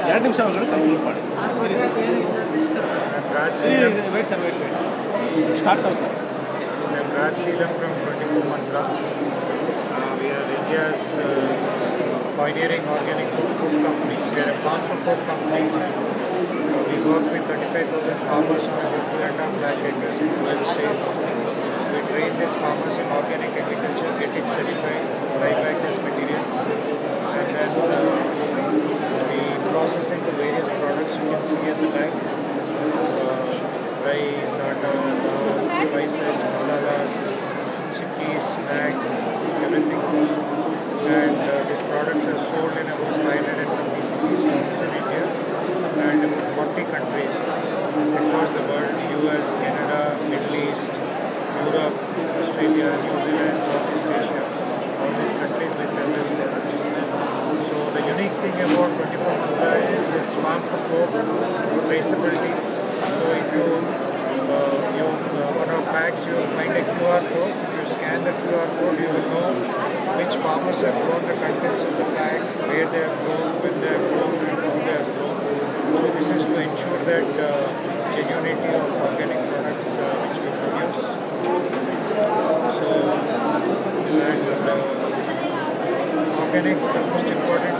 ಎರಡು ನಿಮಿಷ ಒಳಗಡೆ ಕಂಪ್ಲೀಟ್ ಮಾಡಿ. ಸ್ಟಾರ್ಟ್ ಆಗಿ sir. Raj Seelam from 24 Mantra. We are India's pioneering organic food company. We are a farm to fork company. We work with 35,000 farmers on about 2.5 lakh acres in 12 states. So we train these farmers in organic agriculture, get it certified, buy back these materials, and then we process into various products you can see at the back. Rice, atta, spices, masalas, chickpeas, snacks, everything. And these products are sold in about 550 cities towns in India and about 40 countries across the world: US, Canada, Middle East, Europe, Australia, New Zealand, Southeast Asia. All these countries we sell these products. So the unique thing about 24 Mantra is its farm to fork traceability. So if you on our packs you will find a QR code. If you scan the QR code, you will know which farmers have grown, the contents of the pack, where they have grown, when they have grown, and how they have grown. So this is to ensure that genuinity of organic products which we produce. So and organic, the most important